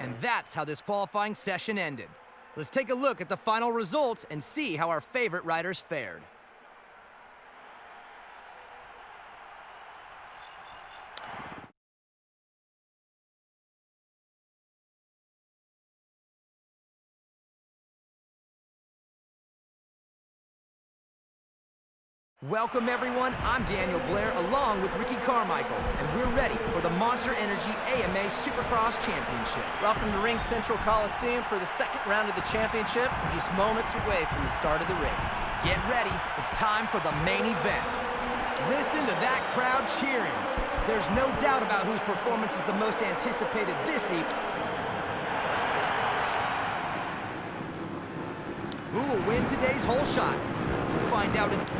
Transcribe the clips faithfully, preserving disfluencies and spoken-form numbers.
And that's how this qualifying session ended. Let's take a look at the final results and see how our favorite riders fared. Welcome everyone, I'm Daniel Blair along with Ricky Carmichael, and we're ready for the Monster Energy A M A Supercross Championship. Welcome to Ring Central Coliseum for the second round of the championship, just moments away from the start of the race. Get ready, it's time for the main event. Listen to that crowd cheering. There's no doubt about whose performance is the most anticipated this evening. Who will win today's hole shot? We'll find out in...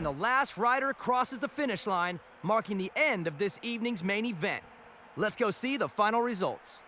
the last rider crosses the finish line, marking the end of this evening's main event. Let's go see the final results.